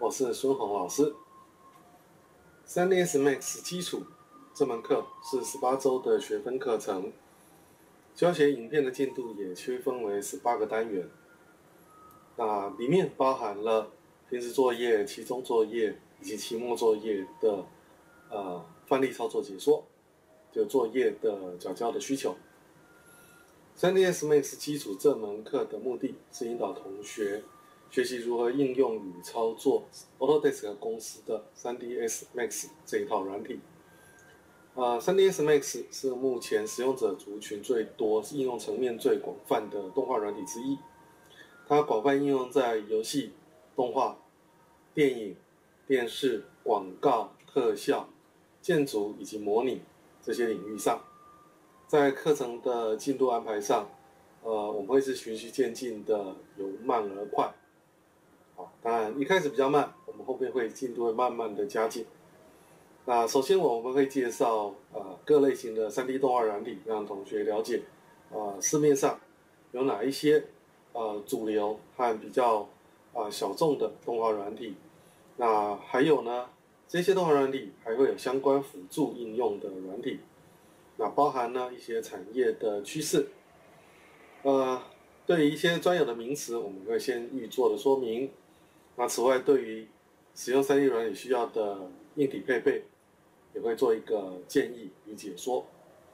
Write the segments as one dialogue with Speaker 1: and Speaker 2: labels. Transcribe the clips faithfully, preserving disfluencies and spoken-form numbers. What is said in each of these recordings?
Speaker 1: 我是孙宏老师。三 D S Max 基础这门课是十八周的学分课程，教学影片的进度也区分为十八个单元。那里面包含了平时作业、期中作业以及期末作业的呃范例操作解说，就作业的缴交的需求。三 D S Max 基础这门课的目的是引导同学学习如何应用与操作 Autodesk 公司的 三 D S Max 这一套软体。呃 三 D S Max 是目前使用者族群最多、应用层面最广泛的动画软体之一。它广泛应用在游戏、动画、电影、电视、广告、特效、建筑以及模拟这些领域上。在课程的进度安排上，呃，我们会是循序渐进的，由慢而快。好，当然一开始比较慢，我们后面会进度会慢慢的加紧。那首先我们会介绍呃各类型的 三 D 动画软体，让同学了解呃市面上有哪一些呃主流和比较啊、呃、小众的动画软体。那还有呢，这些动画软体还会有相关辅助应用的软体。那包含呢一些产业的趋势，呃，对于一些专有的名词，我们会先预做的说明。那此外，对于使用 三 D 软体需要的硬体配备，也会做一个建议与解说。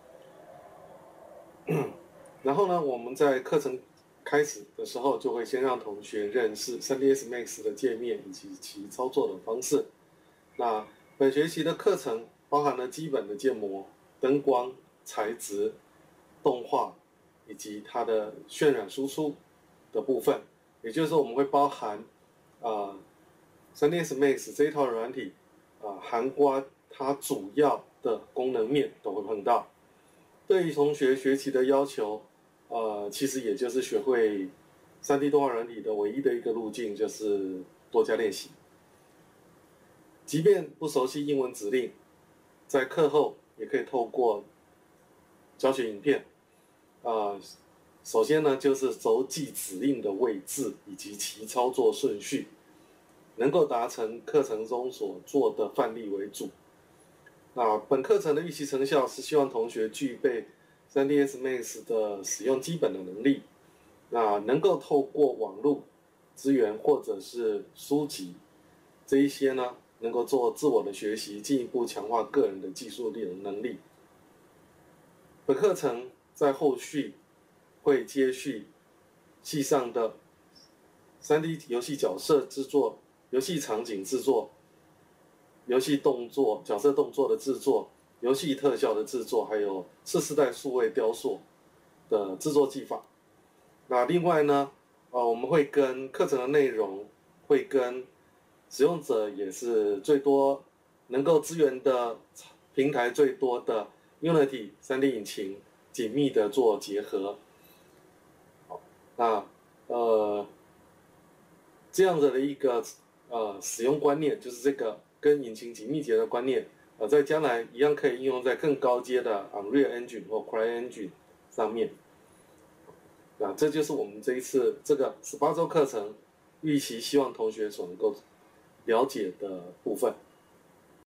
Speaker 1: 然后呢，我们在课程开始的时候，就会先让同学认识 三 D S Max 的界面以及其操作的方式。那本学期的课程包含了基本的建模、灯光、材质、动画以及它的渲染输出的部分，也就是说，我们会包含呃 三 D S Max 这一套软体啊、呃，涵盖它主要的功能面都会碰到。对于同学学习的要求，呃，其实也就是学会 三 D 动画软体的唯一的一个路径，就是多加练习。即便不熟悉英文指令，在课后也可以透过教学影片，啊、呃，首先呢就是轴记指令的位置以及其操作顺序，能够达成课程中所做的范例为主。那本课程的预期成效是希望同学具备 三 D S Max 的使用基本的能力，那能够透过网络资源或者是书籍这一些呢，能够做自我的学习，进一步强化个人的技术力能力。本课程在后续会接续系上的 三 D 游戏角色制作、游戏场景制作、游戏动作、角色动作的制作、游戏特效的制作，还有次世代数位雕塑的制作技法。那另外呢，呃，我们会跟课程的内容会跟使用者也是最多能够支援的平台最多的 Unity 三 D 引擎紧密的做结合。好，那呃这样子的一个呃使用观念，就是这个跟引擎紧密结合的观念，呃，在将来一样可以应用在更高阶的 Unreal Engine 或 CryEngine 上面。那这就是我们这一次这个十八周课程预期希望同学所能够了解的部分。